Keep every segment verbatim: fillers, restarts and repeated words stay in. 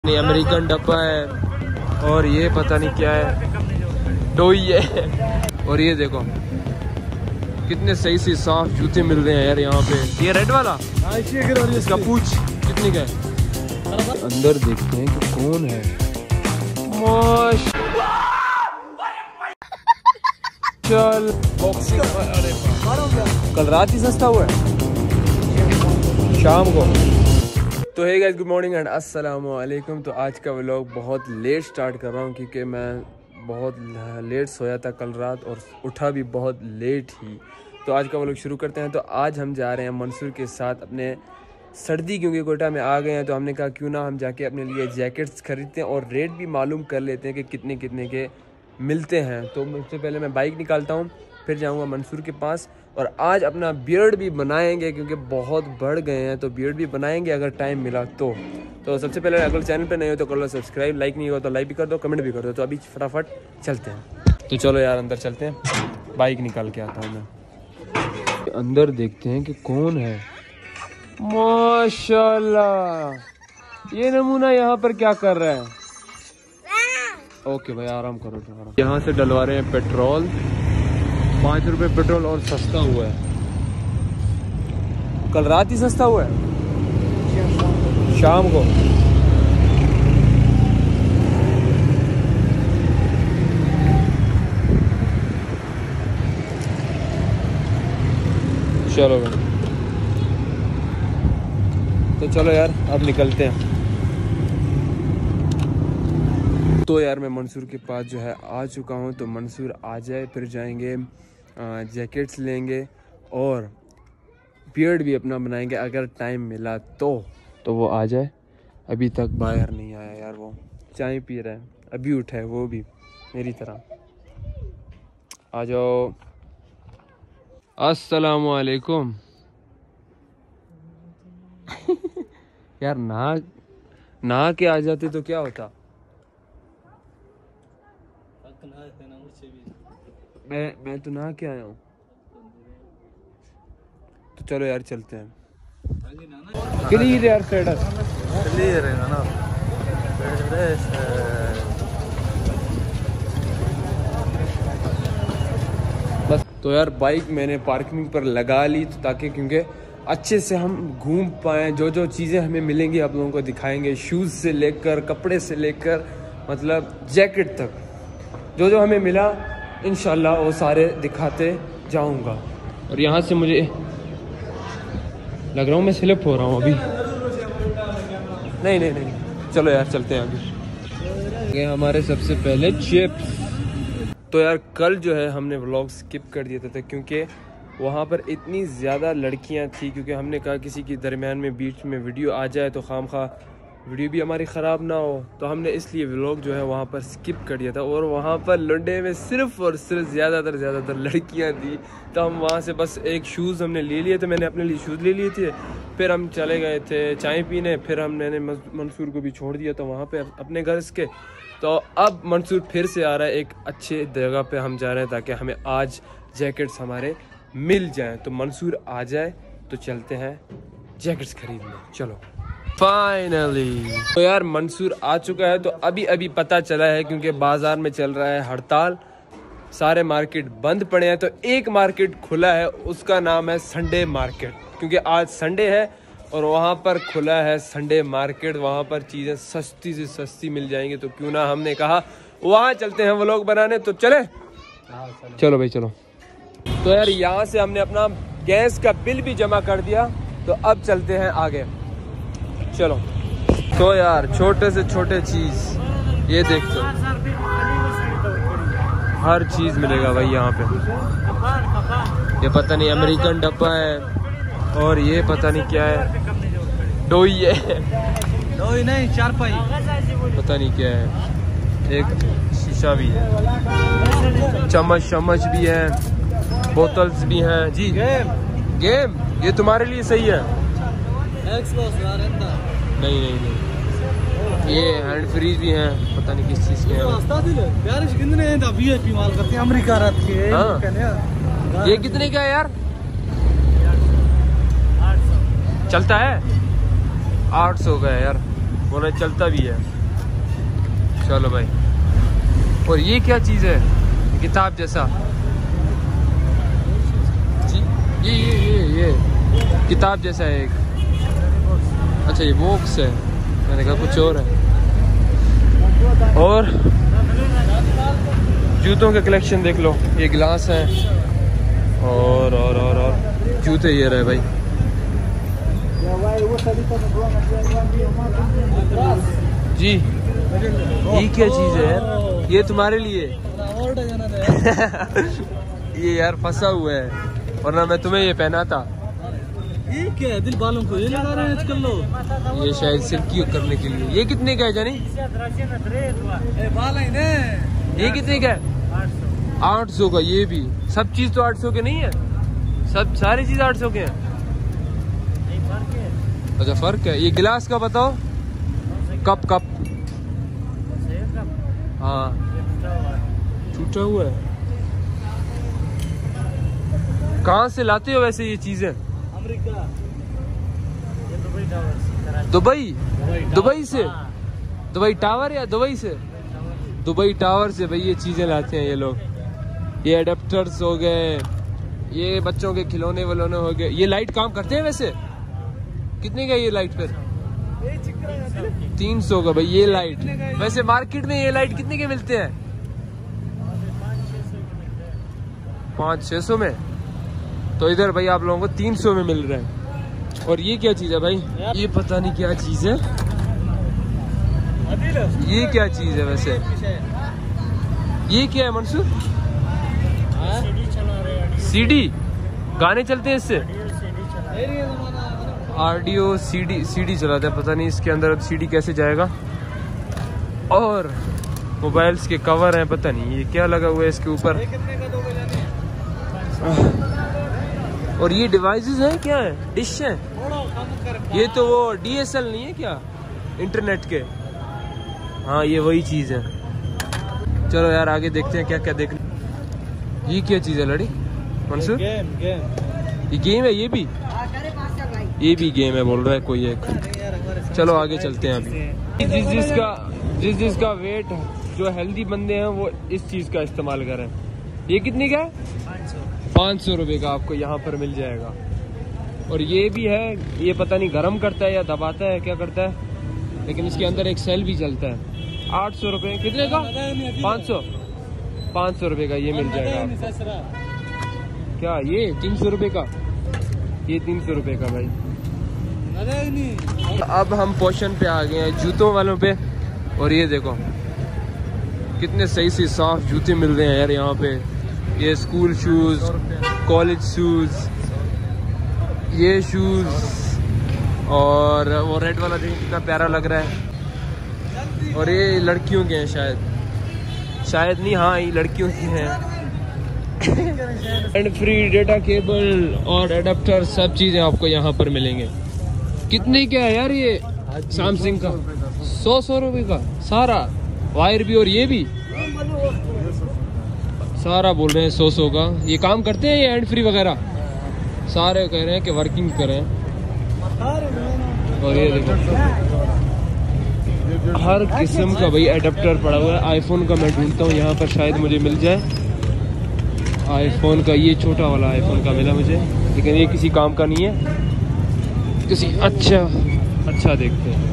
नहीं अमेरिकन डब्बा है और ये पता नहीं क्या है, टोई है। और ये देखो कितने सही से साफ जूते मिल रहे हैं यार यहाँ पे। ये रेड वाला इसका पूछ कितने का है? अंदर देखते हैं कि कौन है। चल बॉक्सिंग, अरे कल रात ही सस्ता हुआ है शाम को। तो है गाइस, गुड मॉर्निंग एंड अस्सलाम वालेकुम। तो आज का व्लॉग बहुत लेट स्टार्ट कर रहा हूँ क्योंकि मैं बहुत लेट सोया था कल रात और उठा भी बहुत लेट ही। तो आज का व्लॉग शुरू करते हैं। तो आज हम जा रहे हैं मंसूर के साथ अपने सर्दी, क्योंकि कोटा में आ गए हैं तो हमने कहा क्यों ना हम जाके अपने लिए जैकेट्स खरीदते हैं और रेट भी मालूम कर लेते हैं कि कितने कितने के मिलते हैं। तो सबसे पहले मैं बाइक निकालता हूँ, फिर जाऊँगा मंसूर के पास और आज अपना बियर्ड भी बनाएंगे क्योंकि बहुत बढ़ गए हैं। तो बियर्ड भी बनाएंगे अगर टाइम मिला तो। तो सबसे पहले अगर चैनल पे नहीं हो तो कर लो सब्सक्राइब, लाइक नहीं हो तो लाइक भी कर दो, कमेंट भी कर दो। तो अभी फटाफट चलते हैं। तो चलो यार अंदर चलते हैं, बाइक निकाल के आता हूँ मैं। अंदर देखते हैं कि कौन है। माशाल्लाह, ये नमूना यहाँ पर क्या कर रहा है? ओके भाई आराम करो आराम। यहाँ से डलवा रहे हैं पेट्रोल, पाँच रुपए पेट्रोल और सस्ता हुआ है। कल रात ही सस्ता हुआ है शाम को। चलो भाई, तो चलो यार अब निकलते हैं। तो यार मैं मंसूर के पास जो है आ चुका हूँ। तो मंसूर आ जाए फिर जाएंगे जैकेट्स लेंगे और बियर्ड भी अपना बनाएंगे अगर टाइम मिला तो। तो वो आ जाए, अभी तक बाहर नहीं आया यार। वो चाय पी रहा है, अभी उठा है वो भी मेरी तरह। आ जाओ। अस्सलाम वालेकुम। यार ना ना के आ जाते तो क्या होता। मैं मैं तो नहा के आया हूँ। तो चलो यार चलते हैं। क्लियर यार स्टेटस क्लियर है ना। बस तो यार बाइक मैंने पार्किंग पर लगा ली तो ताकि क्योंकि अच्छे से हम घूम पाएँ। जो जो चीज़ें हमें मिलेंगी आप लोगों को दिखाएंगे, शूज़ से लेकर कपड़े से लेकर मतलब जैकेट तक जो जो हमें मिला इंशाल्लाह वो सारे दिखाते जाऊंगा। और यहाँ से मुझे लग रहा हूँ मैं स्लिप हो रहा हूँ अभी। नहीं नहीं नहीं चलो यार चलते हैं अभी। ये हमारे सबसे पहले चिप्स। तो यार कल जो है हमने व्लॉग स्किप कर दिया था क्योंकि वहाँ पर इतनी ज़्यादा लड़कियाँ थी, क्योंकि हमने कहा किसी की दरमियान में बीच में वीडियो आ जाए तो खामखा वीडियो भी हमारी ख़राब ना हो। तो हमने इसलिए व्लॉग जो है वहाँ पर स्किप कर दिया था। और वहाँ पर लुंडे में सिर्फ और सिर्फ ज़्यादातर ज़्यादातर लड़कियाँ थी। तो हम वहाँ से बस एक शूज़ हमने ले लिए थे, मैंने अपने लिए शूज़ ले लिए थे। फिर हम चले गए थे चाय पीने, फिर हमने मंसूर को भी छोड़ दिया था वहाँ पर अपने घर के। तो अब मंसूर फिर से आ रहा है, एक अच्छे जगह पर हम जा रहे हैं ताकि हमें आज जैकेट्स हमारे मिल जाएँ। तो मंसूर आ जाए तो चलते हैं जैकेट्स खरीदने। चलो फाइनली। तो यार मंसूर आ चुका है। तो अभी अभी पता चला है क्योंकि बाजार में चल रहा है हड़ताल, सारे मार्केट बंद पड़े हैं। तो एक मार्केट खुला है, उसका नाम है संडे मार्केट, क्योंकि आज संडे है और वहाँ पर खुला है संडे मार्केट। वहाँ पर चीज़ें सस्ती से सस्ती मिल जाएंगी। तो क्यों ना हमने कहा वहाँ चलते हैं व्लॉग बनाने। तो चले चलो भाई चलो। तो यार यहाँ से हमने अपना गैस का बिल भी जमा कर दिया। तो अब चलते हैं आगे, चलो। तो यार छोटे से छोटे चीज ये देख दो, हर चीज मिलेगा भाई यहाँ पे। ये पता नहीं अमेरिकन डब्बा है और ये पता नहीं क्या है, टोई है। टोई नहीं चारपाई, पता नहीं क्या है। एक शीशा भी है, चम्मच चम्मच भी है, बोतल्स भी हैं जी। गेम गेम ये तुम्हारे लिए सही है। नहीं नहीं नहीं ये हैंड फ्रीज भी हैं, पता नहीं किस चीज़ के हैं। हाँ। ये कितने का है यार? चलता है आठ सौ का है यार। बोला चलता भी है। चलो भाई। और ये क्या चीज़ है? किताब जैसा। ये ये ये ये किताब जैसा है एक। अच्छा ये बॉक्स है, मैंने कहा कुछ और है। और जूतों का कलेक्शन देख लो, ये गिलास है और और और और जूते ये रहे भाई। जी ये क्या चीज़ है यार? ये तुम्हारे लिए ये यार फंसा हुआ है, वरना मैं तुम्हें ये पहना था। ये क्या है? दिल बालों को ये लगा रहे हैं आजकल लोग। ये शायद सिल्की करने के लिए। ये कितने का है जानी? ये कितने का है? आठ सौ का। ये भी सब चीज तो आठ सौ के नहीं है, सब सारी चीज आठ सौ के हैं। अच्छा फर्क है। ये गिलास का बताओ। कप कप हाँ टूटा हुआ है। कहाँ से लाते हो वैसे ये चीजें? America, Dubai. दुबई से? दुबई टावर या दुबई से? दुबई टावर से भाई ये चीजें लाते हैं ये लोग। ये एडेप्टर्स हो गए, ये बच्चों के खिलौने वलोने हो गए। ये लाइट काम करते हैं वैसे? कितने का ये लाइट फिर? तीन सौ का भाई ये लाइट। वैसे मार्केट में ये लाइट कितने के मिलते हैं? पाँच छह सौ में। तो इधर भाई आप लोगों को तीन सौ में मिल रहे हैं। और ये क्या चीज है भाई? ये पता नहीं क्या चीज है। ये क्या चीज है वैसे? ये क्या है मंसूर? सीडी? गाने चलते हैं इससे? ऑडियो सीडी सीडी चलाते हैं। पता नहीं इसके अंदर सीडी कैसे जाएगा। और मोबाइल्स के कवर हैं, पता नहीं ये क्या लगा हुआ है इसके ऊपर। और ये डिवाइसेस हैं क्या है? डिश है ये तो? वो डीएसएल नहीं है क्या इंटरनेट के? हाँ ये वही चीज है। चलो यार आगे देखते हैं क्या क्या देखने। ये क्या चीज है लड़ी मंसूर? गेम गेम ये गेम है? ये भी ये भी गेम है बोल रहा है कोई एक। चलो आगे चलते हैं। अभी जिस जिसका जिस जिसका वेट जो हेल्दी बंदे हैं वो इस चीज का इस्तेमाल करें। ये कितने का है? पाँच सौ रुपये का आपको यहाँ पर मिल जाएगा। और ये भी है, ये पता नहीं गर्म करता है या दबाता है क्या करता है, लेकिन इसके अंदर एक सेल भी चलता है। आठ सौ रुपये कितने का? पाँच सौ पाँच सौ रुपये का ये मिल जाएगा। क्या ये तीन सौ रुपये का? ये तीन सौ रुपये का भाई। अब हम पोर्शन पे आ गए हैं जूतों वालों पे। और ये देखो कितने सही से साफ जूते मिल रहे हैं यार यहाँ पे। ये स्कूल शूज, कॉलेज शूज, ये शूज। और वो रेड वाला देखिए कितना प्यारा लग रहा है। और ये लड़कियों के हैं शायद, शायद नहीं, हाँ ये लड़कियों के हैं। एंड फ्री डेटा केबल और एडाप्टर सब चीजें आपको यहाँ पर मिलेंगे। कितने क्या है यार ये सैमसंग का? सौ सौ रुपये का सारा वायर भी और ये भी सारा बोल रहे हैं सौ सौ का। ये काम करते हैं ये हैंड फ्री वगैरह? सारे कह रहे हैं कि वर्किंग करें। और ये देखो हर किस्म का भाई एडाप्टर पड़ा हुआ है। आईफोन का मैं ढूंढता हूँ यहाँ पर, शायद मुझे मिल जाए। आईफोन का ये छोटा वाला आईफोन का मिला मुझे, लेकिन ये किसी काम का नहीं है। किसी अच्छा अच्छा देखते हैं।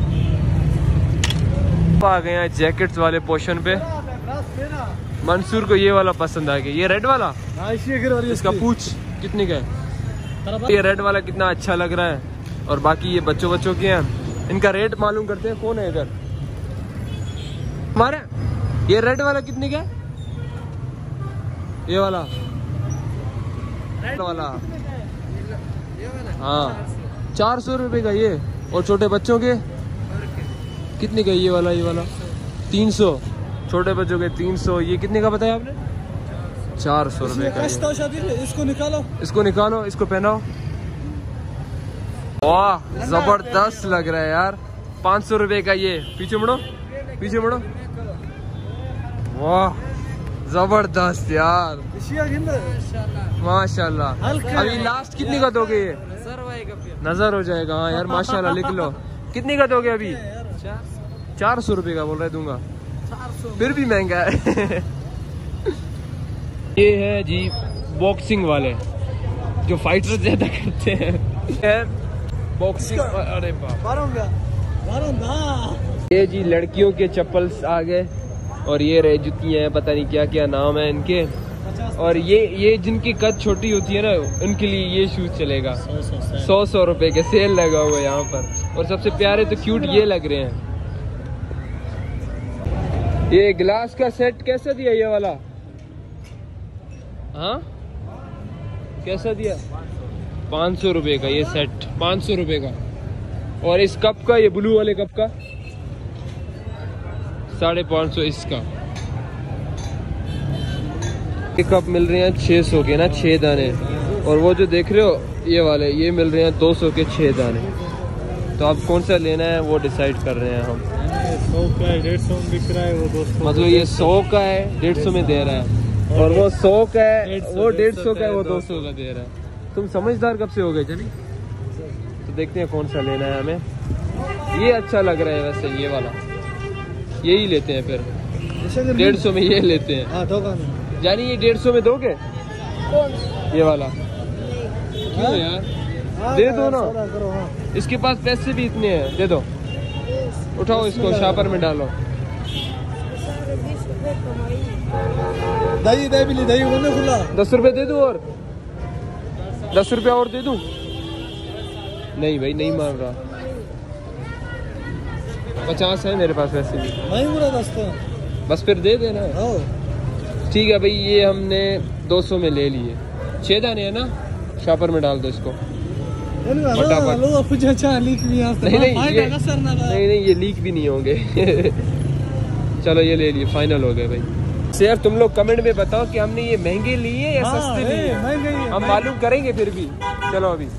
आ गए हैं जैकेट्स वाले पोर्शन पे। मंसूर को ये वाला पसंद आ गया, ये रेड वाला। इसका पूछ कितने का है? ये रेड वाला कितना अच्छा लग रहा है। और बाकी ये बच्चों बच्चों के हैं, इनका रेट मालूम करते हैं। कौन है इधर हमारे? ये रेड वाला कितने का है? ये वाला रेड वाला हाँ चार सौ रुपये का ये। और छोटे बच्चों के कितने का? ये वाला ये वाला तीन सौ। छोटे बच्चों के तीन सौ। ये कितने का बताया आपने? चार सौ रुपये का। इसको निकालो इसको निकालो इसको पहनाओ। वाह जबरदस्त लग रहा है यार। पाँच सौ रुपये का ये। पीछे मुड़ो पीछे मुड़ो। वाह जबरदस्त यार माशाल्लाह। अभी लास्ट कितने का दोगे ये? नजर हो जाएगा। हाँ यार माशाल्लाह लिख लो। कितने का दोगे अभी? चार सौ रुपये का बोल रहे दूंगा, फिर भी महंगा है। ये है जी बॉक्सिंग वाले जो फाइटर ज्यादा करते हैं बॉक्सिंग। अरे बाप, ये जी लड़कियों के चप्पल आ गए और ये रहे जुतियाँ हैं, पता नहीं क्या क्या नाम है इनके। और ये ये जिनकी कद छोटी होती है ना उनके लिए ये शूज चलेगा। सौ सौ रुपए के सेल लगा हुआ है यहाँ पर। और सबसे प्यारे तो क्यूट ये लग रहे हैं। ये ग्लास का सेट कैसा दिया ये वाला? हाँ कैसा दिया? पाँच सौ रुपये का ये सेट, पाँच सौ रुपये का। और इस कप का, ये ब्लू वाले कप का साढ़े पाँच सौ इसका। ये कप मिल रहे हैं छः सौ के ना, छः दाने। और वो जो देख रहे हो ये वाले, ये मिल रहे हैं दो सौ के छः दाने। तो आप कौन सा लेना है वो डिसाइड कर रहे हैं हम। सौ का है, डेढ़ सौ में बिक रहा है, वो दो सौ। मतलब ये सौ का है, डेढ़ सौ में दे रहा है। और वो सौ का है, वो डेढ़ सौ का है, वो दो सौ का दे रहा है। तुम समझदार कब से हो गए जानी। तो देखते हैं कौन सा लेना है हमें। ये अच्छा लग रहा है वैसे, ये वाला यही लेते हैं फिर। डेढ़ सौ में ये लेते हैं जानी। ये डेढ़ सौ में दोगे ये वाला? क्यों यार, दे दो ना, इसके पास पैसे भी इतने हैं, दे दो। उठाओ इसको, शापर में डालो। दही दही दही खुला दस रुपए दे दूं और दस रुपया और दे दूं? नहीं भाई नहीं मान रहा, पचास है मेरे पास वैसे भी। नहीं बुरा दोस्तों, बस फिर दे देना। ठीक है भाई, ये हमने दो सौ में ले लिए। छह दाने है ना, शापर में डाल दो इसको फटाफट। नहीं नहीं ये नहीं नहीं ये लीक भी नहीं होंगे। चलो ये ले लिए, फाइनल हो गए भाई। शेयर तुम लोग कमेंट में बताओ कि हमने ये महंगे लिए या सस्ते लिए, हम मालूम करेंगे फिर भी। चलो अभी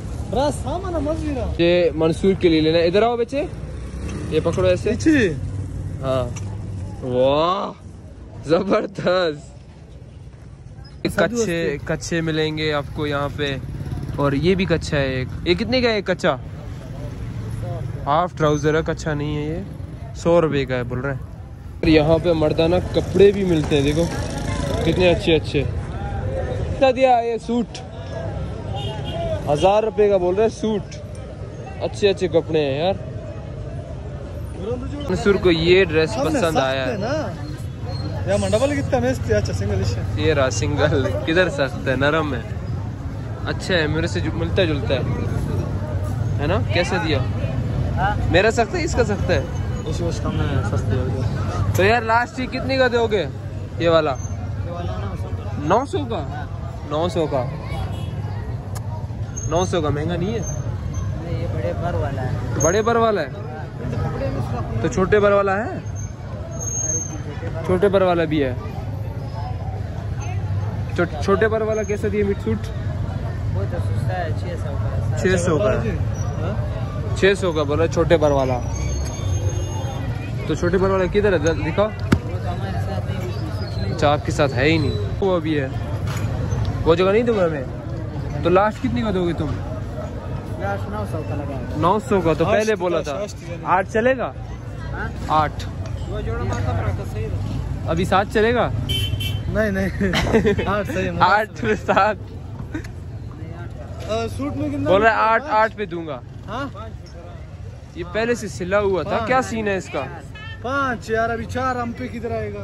ये मंसूर के लिए लेना। इधर आओ बच्चे, ये पकड़ो ऐसे। हाँ वाह जबरदस्त। कच्चे कच्चे मिलेंगे आपको यहाँ पे। और ये भी कच्चा है एक। ये कितने का है कच्चा? हाफ ट्राउजर है, कच्चा नहीं है ये। सौ रुपये का है बोल रहे हैं। और यहाँ पे मर्दाना कपड़े भी मिलते हैं, देखो कितने अच्छे अच्छे। कितना दिया ये सूट? हजार रुपये का बोल रहे हैं सूट। अच्छे अच्छे कपड़े हैं यार। मंसूर को ये ड्रेस पसंद आया है। ये रहा सिंगल, किधर सस्ता है, नरम है, अच्छा है, मेरे से मिलता जुलता है है ना। कैसे दिया? मेरा सस्ता है, इसका सस्ता है। तो यार लास्ट ही कितने का दोगे ये वाला? नौ सौ का? नौ सौ का नौ सौ का महंगा नहीं है। ये बड़े बर वाला है। बड़े बर वाला है तो छोटे बर वाला है? छोटे बर वाला भी है। छो, छोटे बर वाला कैसा दिए मिट सूट? वो तो सस्ता है, छह सौ का। छह सौ का छह सौ का बोला छोटे बर वाला। तो छोटे बर वाला किधर है, दिखाओ। अच्छा आपके साथ है ही नहीं, वो अभी है। वो जगह नहीं दूंगा मैं। तो लास्ट कितने का दोगे तुम? नौ सौ का लगा। नौ सौ का तो पहले बोला था। आठ चलेगा? आठ अभी सात चलेगा? नहीं नहीं आठ सही है। आठ सात सूट में कितना बोल रहा है? आठ आठ पे दूंगा। हाँ? ये पहले से सिला हुआ था, क्या सीन है इसका? पाँच यार, अभी चार हम पे किधर आएगा?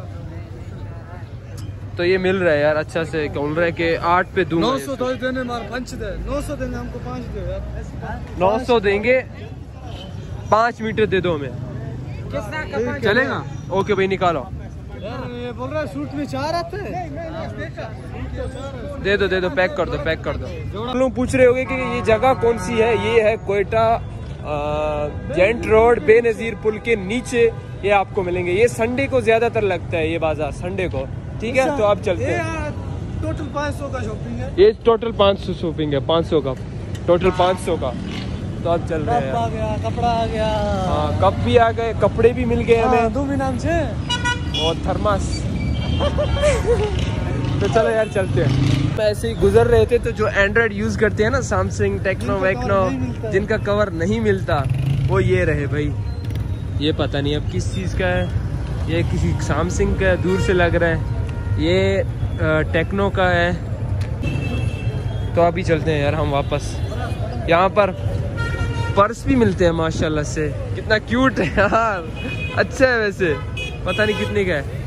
तो ये मिल रहा है यार अच्छा से, बोल रहा है कि आठ पे दूंगा। नौ सौ देने मार पंच दे, नौ सौ देंगे हमको, पाँच दो यार। नौ सौ देंगे, पाँच मीटर दे दो हमें, चलेगा? ओके भाई निकालो। ये बोल रहा है सूट में चार आते हैं। दे दो दे दो, पैक कर दो पैक कर दो। लोग पूछ रहे होंगे कि ये जगह कौन सी है। ये है क्वेटा जेंट रोड, बेनजीर पुल के नीचे ये आपको मिलेंगे। ये संडे को ज्यादातर लगता है ये बाजार, संडे को। ठीक है तो आप चलते हैं। टोटल पाँच सौ का शॉपिंग है। ये टोटल पाँच सौ शॉपिंग है, पाँच सौ का टोटल, पाँच सौ का। तो आप चल रहे हैं। आ गया, कपड़ा आ गया। हाँ कप भी आ गए, कपड़े भी मिल गए हमें। दो भी नाम से और थर्मास। तो चलो यार चलते हैं। ऐसे ही गुजर रहे थे तो जो एंड्रॉइड यूज करते हैं ना, सैमसंग, टेक्नो वैक्नो, जिनका कवर नहीं मिलता वो ये रहे भाई। ये पता नहीं अब किस चीज़ का है, ये किसी सैमसंग का दूर से लग रहा है, ये टेक्नो का है। तो अभी चलते हैं यार हम वापस। यहाँ पर पर्स भी मिलते हैं माशाल्लाह से, कितना क्यूट है यार, अच्छा है वैसे, पता नहीं कितने का है।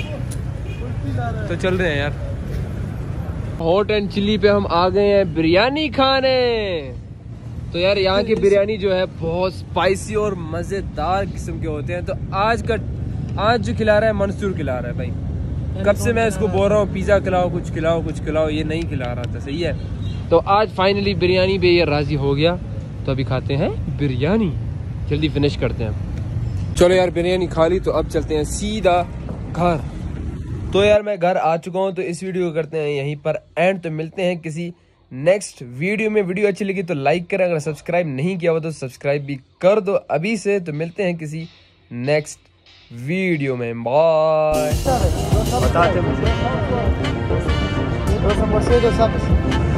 तो चल रहे हैं यार। हॉट एंड चिली पे हम आ गए हैं बिरयानी खाने। तो यार यहाँ की बिरयानी जो है बहुत स्पाइसी और मज़ेदार किस्म के होते हैं। तो आज का आज जो खिला रहा है मंसूर खिला रहा है भाई, कब से मैं इसको बोल रहा हूँ पिज़्ज़ा खिलाओ, कुछ खिलाओ कुछ खिलाओ, ये नहीं खिला रहा था। सही है, तो आज फाइनली बिरयानी पे ये राज़ी हो गया। तो अभी खाते हैं बिरयानी, जल्दी फिनिश करते हैं। चलो यार बिरयानी खा ली, तो अब चलते हैं सीधा घर। तो यार मैं घर आ चुका हूँ, तो इस वीडियो को करते हैं यहीं पर एंड। तो मिलते हैं किसी नेक्स्ट वीडियो में। वीडियो अच्छी लगी तो लाइक करें, अगर सब्सक्राइब नहीं किया हुआ तो सब्सक्राइब भी कर दो अभी से। तो मिलते हैं किसी नेक्स्ट वीडियो में, बाय। बताते मुझे।